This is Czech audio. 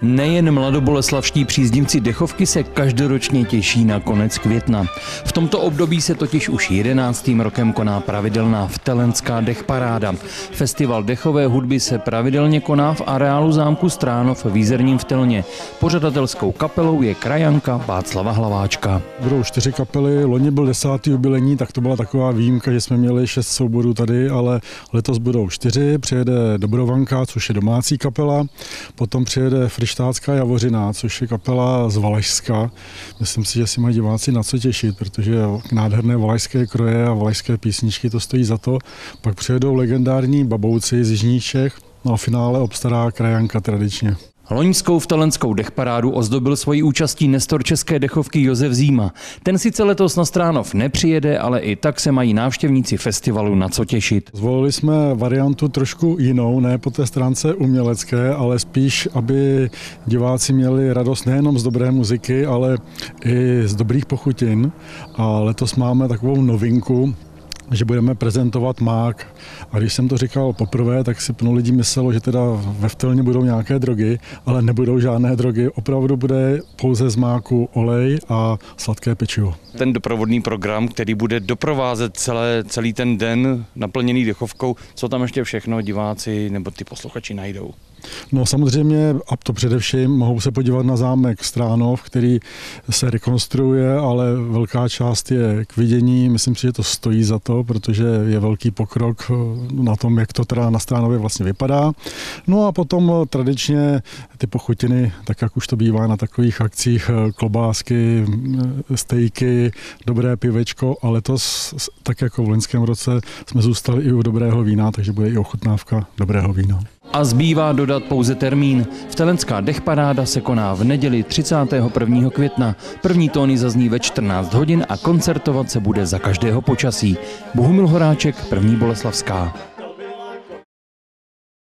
Nejen mladoboleslavští příznivci dechovky se každoročně těší na konec května. V tomto období se totiž už 11. rokem koná pravidelná vtelenská dechparáda. Festival dechové hudby se pravidelně koná v areálu zámku Stránov v Jízerním Vtelně. Pořadatelskou kapelou je krajanka Václava Hlaváčka. Budou 4 kapely, loni byl 10. jubilejní, tak to byla taková výjimka, že jsme měli 6 souborů tady, ale letos budou 4. Přijede Dobrovanka, což je domácí kapela, potom přijede Fryštácká Javořina, což je kapela z Valašska. Myslím si, že si mají diváci na co těšit, protože nádherné valašské kroje a valašské písničky, to stojí za to. Pak přijedou legendární Babouci z jižních Čech, no a finále obstará krajanka tradičně. Loňskou vtelenskou dechparádu ozdobil svojí účastí nestor české dechovky Josef Zíma. Ten sice letos na Stránov nepřijede, ale i tak se mají návštěvníci festivalu na co těšit. Zvolili jsme variantu trošku jinou, ne po té stránce umělecké, ale spíš, aby diváci měli radost nejenom z dobré muziky, ale i z dobrých pochutin. A letos máme takovou novinku, že budeme prezentovat mák. A když jsem to říkal poprvé, tak si plno lidí myslelo, že teda ve Vtelně budou nějaké drogy, ale nebudou žádné drogy. Opravdu bude pouze z máku olej a sladké pečivo. Ten doprovodný program, který bude doprovázet celý ten den naplněný dechovkou, co tam ještě všechno diváci nebo ty posluchači najdou? No samozřejmě, a to především, mohou se podívat na zámek Stránov, který se rekonstruuje, ale velká část je k vidění. Myslím si, že to stojí za to, protože je velký pokrok na tom, jak to teda na Stránově vlastně vypadá. No a potom tradičně ty pochutiny, tak jak už to bývá na takových akcích, klobásky, stejky, dobré pivečko, a letos, tak jako v loňském roce, jsme zůstali i u dobrého vína, takže bude i ochutnávka dobrého vína. A zbývá dodat pouze termín. Vtelenská dechparáda se koná v neděli 31. května. První tóny zazní ve 14 hodin a koncertovat se bude za každého počasí. Bohumil Horáček, První Boleslavská.